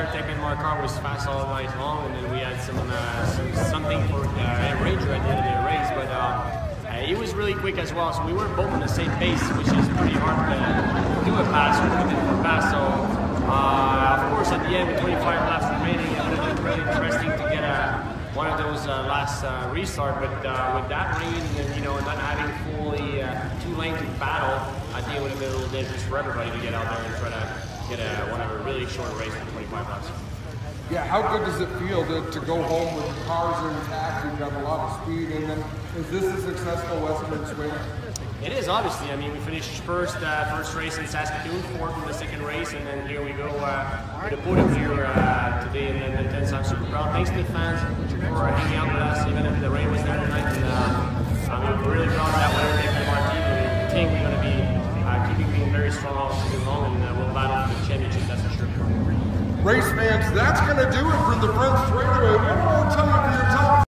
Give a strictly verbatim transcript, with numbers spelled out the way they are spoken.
there. Technically, my car was fast all night long, and then we had some, uh, some something for uh, Ranger at the end of the race. But uh, uh, he was really quick as well, so we were both on the same pace, which is pretty hard to do a pass or put it for a pass. So uh, of course, at the end with twenty-five laps remaining, it would have been really interesting to get a, one of those uh, last uh, restart. But uh, with that rain and you know not having fully uh, two lanes to battle, I think it would have been a little dangerous for everybody to get out there and try to get a, one of a really short race for twenty-five laps. Yeah, how good does it feel to, to go home with the cars intact? You've got a lot of speed, and then is this a successful Western swing? It is, obviously. I mean, we finished first uh, first race in Saskatoon, fourth in the second race, and then here we go uh, with the podium here uh, today in Edmonton. So I'm super proud. Thanks to the fans for hanging out with us, even if the rain was there tonight. And uh, I mean, we're really proud of that winner from our team. We think we're going to be uh, keeping being very strong all season long, and uh, we'll battle for the championship, that's for sure. Race fans, that's going to do it from the front straightaway. One more time for your